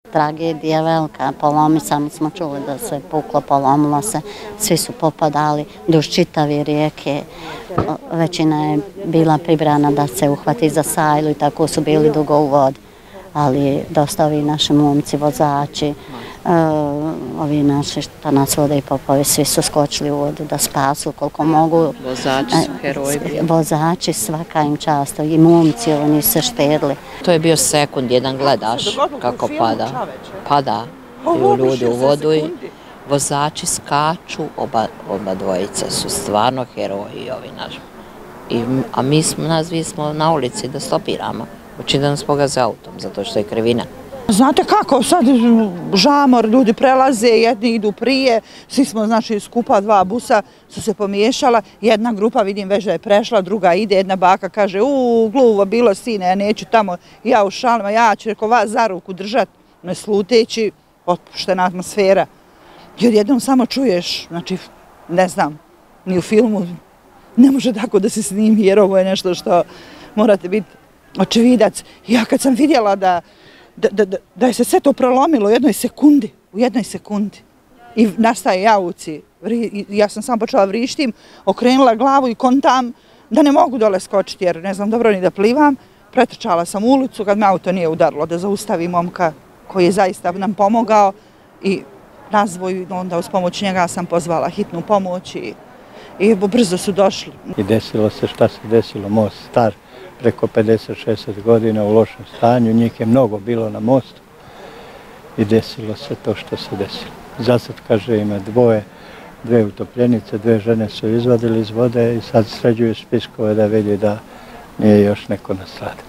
Tragedija velika, samo smo čuli da se puklo, polomilo se, svi su popadali duž čitave rijeke, većina je bila pribrana da se uhvati za sajlu i tako su bili dugo u vodi, ali dosta ovi naši momci, vozači, ovi naši što nas vode i popovi, svi su skočili u vodu da spasu koliko mogu. Vozači su heroji. Vozači, svaka im čast, i momci, oni se štedili. To je bio sekund, jedan gledaš kako pada ljudi u vodu i vozači skaču, oba dvojica su stvarno heroji ovi naši. A mi smo na ulici da stopiramo, učin da nas pogaze autom, zato što je krivina. Znate kako, sad žamor, ljudi prelaze, jedni idu prije, svi smo znači skupa, dva busa su se pomiješala, jedna grupa vidim već da je prešla, druga ide, jedna baka kaže gluvo bilo sine, ja neću tamo, ja u šalima, ja ću reko vas za ruku držati, ne sluteći, otpuštena atmosfera. I odjednom samo čuješ, znači ne znam, ni u filmu ne može tako da se snimi jer ovo je nešto što morate biti očevidac. Ja kad sam vidjela da je se sve to prolomilo u jednoj sekundi i nastaje jauci. Ja sam samo počela vrištim, okrenula glavu i kontam da ne mogu dole skočiti jer ne znam dobro ni da plivam. Pretrčala sam u ulicu kad me auto nije udarilo da zaustavi momka koji je zaista nam pomogao i razvoj, onda uz pomoć njega sam pozvala hitnu pomoć i brzo su došli. I desilo se šta se desilo, most star, preko 50-60 godina u lošem stanju, njih je mnogo bilo na mostu i desilo se to što se desilo. Zasad, kaže, ima dve utopljenice, dve žene su izvadili iz vode i sad sređuju spiskove da vidi da nije još neko nastradao.